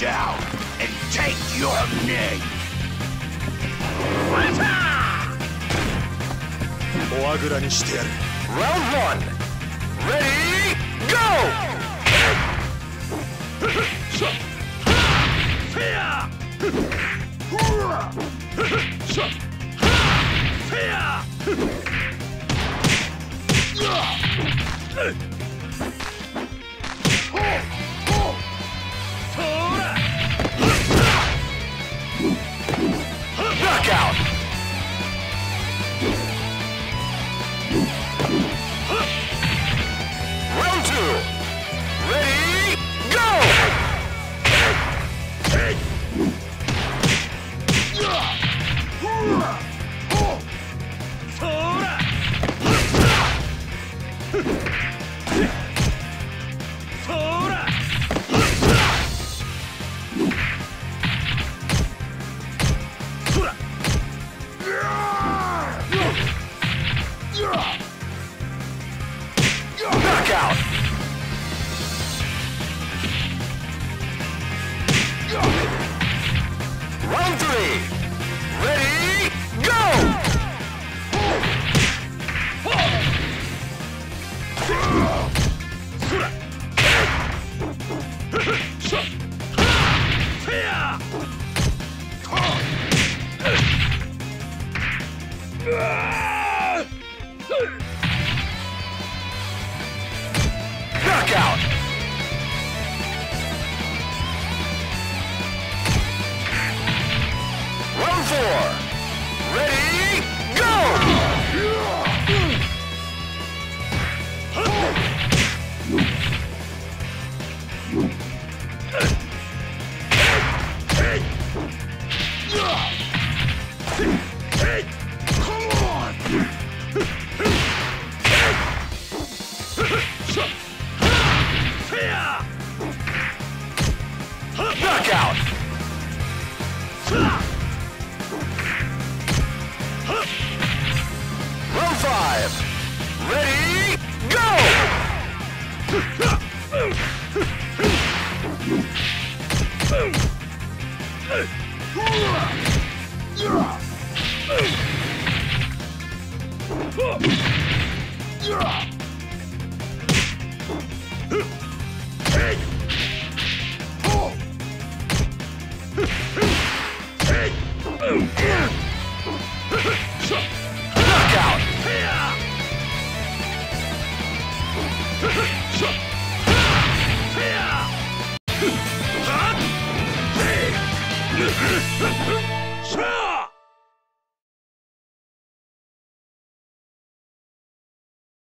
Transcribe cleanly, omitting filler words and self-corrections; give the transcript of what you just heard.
down and take your name. フォアグラにしてやる。 Round 1. Ready, go! Knockout! Round 2. Ready, go! Knockout! Round 3. Ready, go! Knockout! Round 4. Ready, go! Knockout! Round 5. Ready, go!